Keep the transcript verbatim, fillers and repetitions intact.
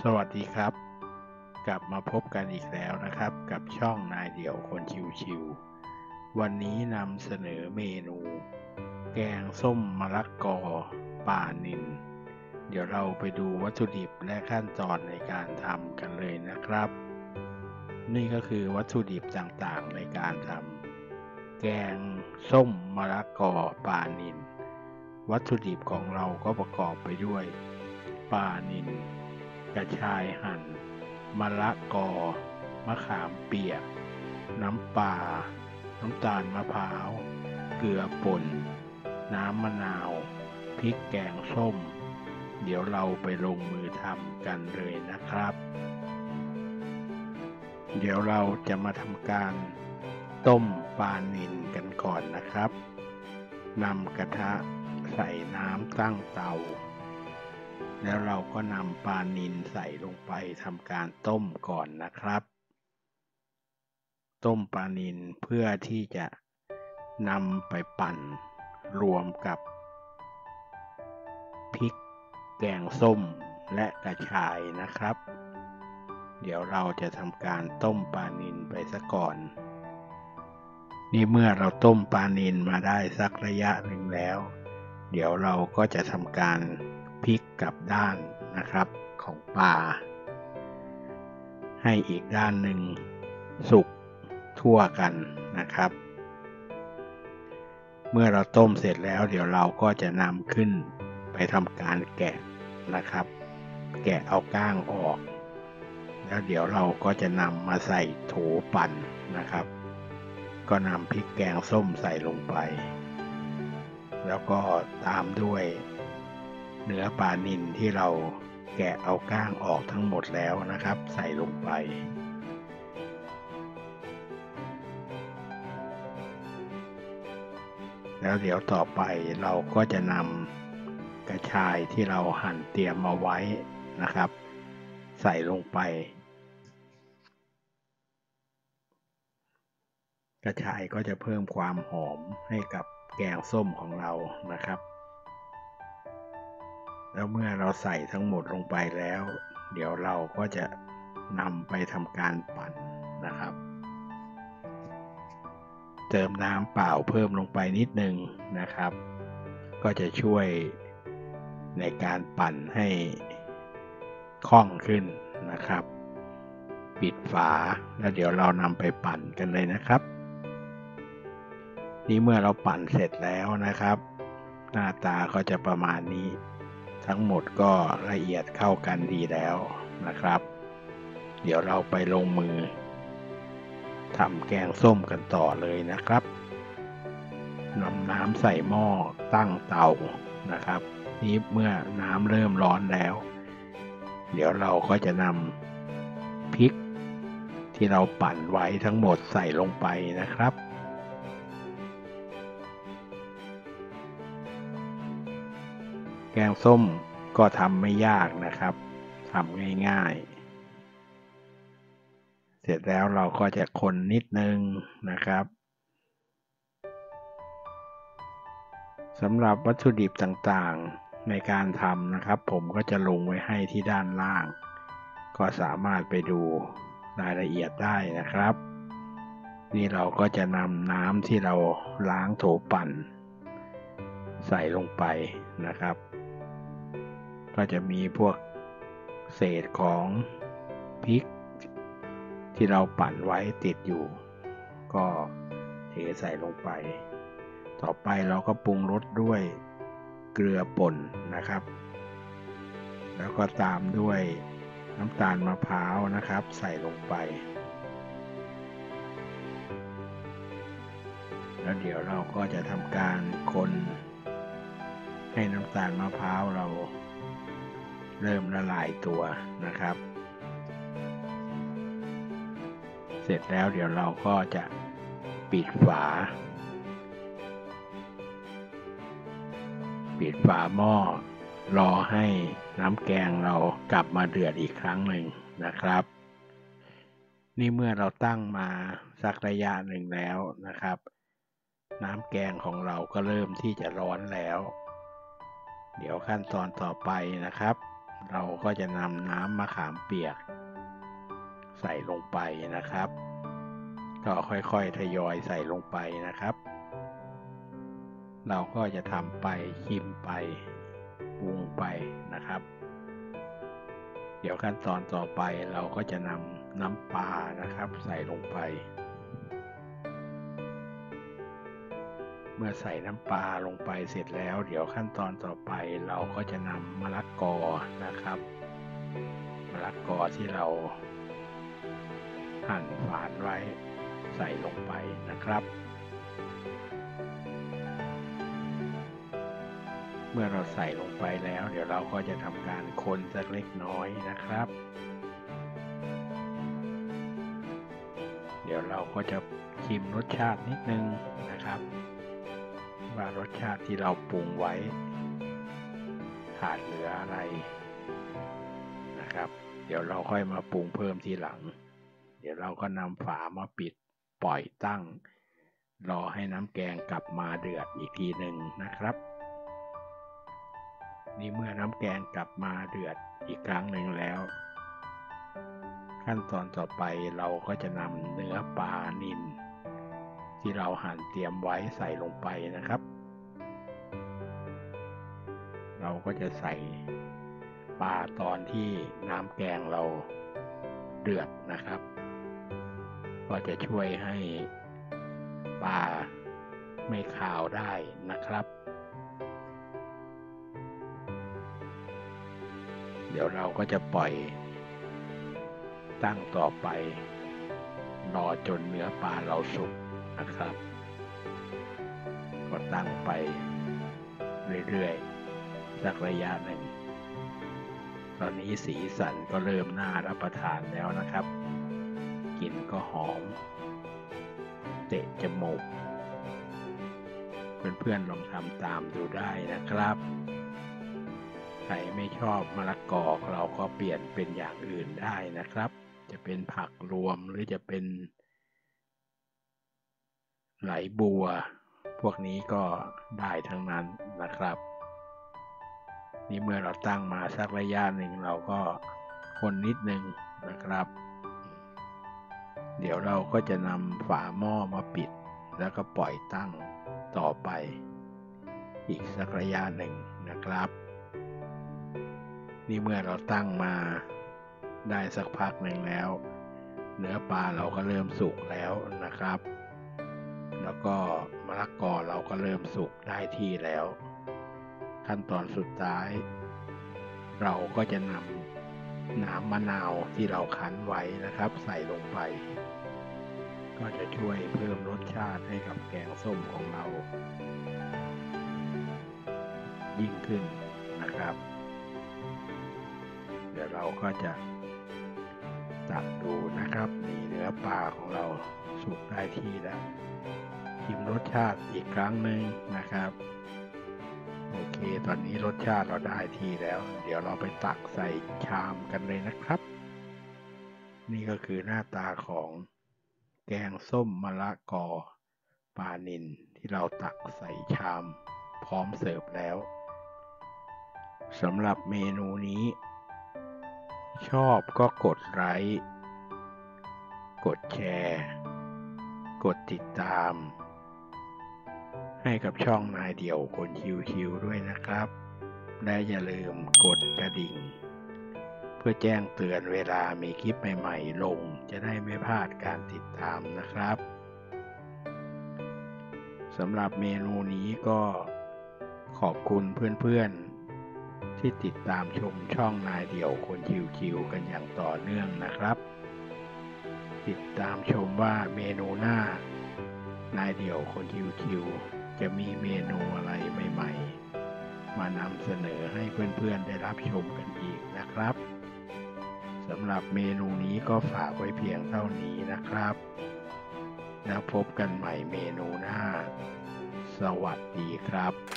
วัสดีครับกลับมาพบกันอีกแล้วนะครับกับช่องนายเดี่ยวคนชิวๆวันนี้นำเสนอเมนูแกงส้มมะละกอป่านิลเดี๋ยวเราไปดูวัตถุดิบและขั้นตอนในการทำกันเลยนะครับนี่ก็คือวัตถุดิบต่างๆในการทำแกงส้มมะละกอป่านิลวัตถุดิบของเราก็ประกอบไปด้วยป่านิลกระชายหั่นมะละกอมะขามเปียกน้ำปลาน้ำตาลมะพร้าวเกลือป่นน้ำมะนาวพริกแกงส้มเดี๋ยวเราไปลงมือทำกันเลยนะครับเดี๋ยวเราจะมาทำการต้มปลานิลกันก่อนนะครับนำกระทะใส่น้ำตั้งเตาแล้วเราก็นำปลานิลใส่ลงไปทำการต้มก่อนนะครับต้มปลานิลเพื่อที่จะนำไปปั่นรวมกับพริกแกงส้มและกระชายนะครับเดี๋ยวเราจะทำการต้มปลานิลไปซะก่อนนี่เมื่อเราต้มปลานิลมาได้สักระยะหนึ่งแล้วเดี๋ยวเราก็จะทำการพลิกกลับด้านนะครับของปลาให้อีกด้านหนึ่งสุกทั่วกันนะครับเมื่อเราต้มเสร็จแล้วเดี๋ยวเราก็จะนำขึ้นไปทำการแกะนะครับแกะเอาก้างออกแล้วเดี๋ยวเราก็จะนำมาใส่โถปั่นนะครับก็นำพริกแกงส้มใส่ลงไปแล้วก็ตามด้วยเนื้อปลานิลที่เราแกะเอาก้างออกทั้งหมดแล้วนะครับใส่ลงไปแล้วเดี๋ยวต่อไปเราก็จะนำกระชายที่เราหั่นเตรียมเอาไว้นะครับใส่ลงไปกระชายก็จะเพิ่มความหอมให้กับแกงส้มของเรานะครับแล้วเมื่อเราใส่ทั้งหมดลงไปแล้วเดี๋ยวเราก็จะนำไปทำการปั่นนะครับเติมน้ำเปล่าเพิ่มลงไปนิดนึงนะครับก็จะช่วยในการปั่นให้คล่องขึ้นนะครับปิดฝาแล้วเดี๋ยวเรานำไปปั่นกันเลยนะครับนี่เมื่อเราปั่นเสร็จแล้วนะครับหน้าตาก็จะประมาณนี้ทั้งหมดก็ละเอียดเข้ากันดีแล้วนะครับเดี๋ยวเราไปลงมือทำแกงส้มกันต่อเลยนะครับนำน้ำใส่หม้อตั้งเตานะครับนี่เมื่อน้ำเริ่มร้อนแล้วเดี๋ยวเราก็จะนำพริกที่เราปั่นไว้ทั้งหมดใส่ลงไปนะครับแกงส้มก็ทำไม่ยากนะครับทำง่ายๆเสร็จแล้วเราก็จะคนนิดนึงนะครับสำหรับวัตถุดิบต่างๆในการทำนะครับผมก็จะลงไว้ให้ที่ด้านล่างก็สามารถไปดูรายละเอียดได้นะครับนี่เราก็จะนำน้ำที่เราล้างโถปั่นใส่ลงไปนะครับก็จะมีพวกเศษของพริกที่เราปั่นไว้ติดอยู่ก็เทใส่ลงไปต่อไปเราก็ปรุงรสด้วยเกลือป่นนะครับแล้วก็ตามด้วยน้ำตาลมะพร้าวนะครับใส่ลงไปแล้วเดี๋ยวเราก็จะทำการคนให้น้ำตาลมะพร้าวเราเริ่มละลายตัวนะครับเสร็จแล้วเดี๋ยวเราก็จะปิดฝาปิดฝาหม้อรอให้น้ำแกงเรากลับมาเดือดอีกครั้งหนึ่งนะครับนี่เมื่อเราตั้งมาสักระยะหนึ่งแล้วนะครับน้ำแกงของเราก็เริ่มที่จะร้อนแล้วเดี๋ยวขั้นตอนต่อไปนะครับเราก็จะนำน้ำมะขามเปียกใส่ลงไปนะครับก็ค่อยๆทยอยใส่ลงไปนะครับเราก็จะทำไปชิมไปปรุงไปนะครับเดี๋ยวขั้นตอนต่อไปเราก็จะนำน้ำปลานะครับใส่ลงไปเมื่อใส่น้ำปลาลงไปเสร็จแล้วเดี๋ยวขั้นตอนต่อไปเราก็จะนำมะละกอนะครับมะละกอที่เราหั่นฝานไว้ใส่ลงไปนะครับเมื่อเราใส่ลงไปแล้วเดี๋ยวเราก็จะทำการคนสักเล็กน้อยนะครับเดี๋ยวเราก็จะชิมรสชาตินิดนึงนะครับว่ารสชาติที่เราปรุงไว้ขาดเหลืออะไรนะครับเดี๋ยวเราค่อยมาปรุงเพิ่มทีหลังเดี๋ยวเราก็นำฝามาปิดปล่อยตั้งรอให้น้ำแกงกลับมาเดือดอีกทีหนึ่งนะครับนี่เมื่อน้ำแกงกลับมาเดือดอีกครั้งหนึ่งแล้วขั้นตอนต่อไปเราก็จะนำเนื้อปลานิลที่เราหั่นเตรียมไว้ใส่ลงไปนะครับเราก็จะใส่ปลาตอนที่น้ำแกงเราเดือดนะครับก็จะช่วยให้ปลาไม่คาวได้นะครับเดี๋ยวเราก็จะปล่อยตั้งต่อไปรอจนเนื้อปลาเราสุกนะครับก็ตั้งไปเรื่อยๆสักระยะหนึ่งตอนนี้สีสันก็เริ่มน่ารับประทานแล้วนะครับกลิ่นก็หอมเตะจมูกเพื่อนๆลองทำตามดูได้นะครับใครไม่ชอบมะละกอเราก็เปลี่ยนเป็นอย่างอื่นได้นะครับจะเป็นผักรวมหรือจะเป็นไหลบัวพวกนี้ก็ได้ทั้งนั้นนะครับนี่เมื่อเราตั้งมาสักระยะหนึ่งเราก็คนนิดนึงนะครับเดี๋ยวเราก็จะนำฝาหม้อมาปิดแล้วก็ปล่อยตั้งต่อไปอีกสักระยะหนึ่งนะครับนี่เมื่อเราตั้งมาได้สักพักหนึ่งแล้วเนื้อปลาเราก็เริ่มสุกแล้วนะครับแล้วก็มะละกอเราก็เริ่มสุกได้ที่แล้วขั้นตอนสุดท้ายเราก็จะนำน้ำมะนาวที่เราคั้นไว้นะครับใส่ลงไปก็จะช่วยเพิ่มรสชาติให้กับแกงส้มของเรายิ่งขึ้นนะครับเดี๋ยวเราก็จะตักดูนะครับนี่เนื้อปลาของเราสุกได้ที่แล้วชิมรสชาติอีกครั้งหนึ่งนะครับโอเคตอนนี้รสชาติเราได้ที่แล้วเดี๋ยวเราไปตักใส่ชามกันเลยนะครับนี่ก็คือหน้าตาของแกงส้มมะละกอปลานิลที่เราตักใส่ชามพร้อมเสิร์ฟแล้วสำหรับเมนูนี้ชอบก็กดไลค์กดแชร์กดติดตามให้กับช่องนายเดี่ยวคนชิวๆด้วยนะครับและอย่าลืมกดกระดิ่งเพื่อแจ้งเตือนเวลามีคลิปใหม่ๆลงจะได้ไม่พลาดการติดตามนะครับสำหรับเมนูนี้ก็ขอบคุณเพื่อนๆที่ติดตามชมช่องนายเดี่ยวคนชิวๆกันอย่างต่อเนื่องนะครับติดตามชมว่าเมนูหน้านายเดี่ยวคนชิวๆจะมีเมนูอะไรใหม่ๆมานำเสนอให้เพื่อนๆได้รับชมกันอีกนะครับสำหรับเมนูนี้ก็ฝากไว้เพียงเท่านี้นะครับแล้วพบกันใหม่เมนูหน้าสวัสดีครับ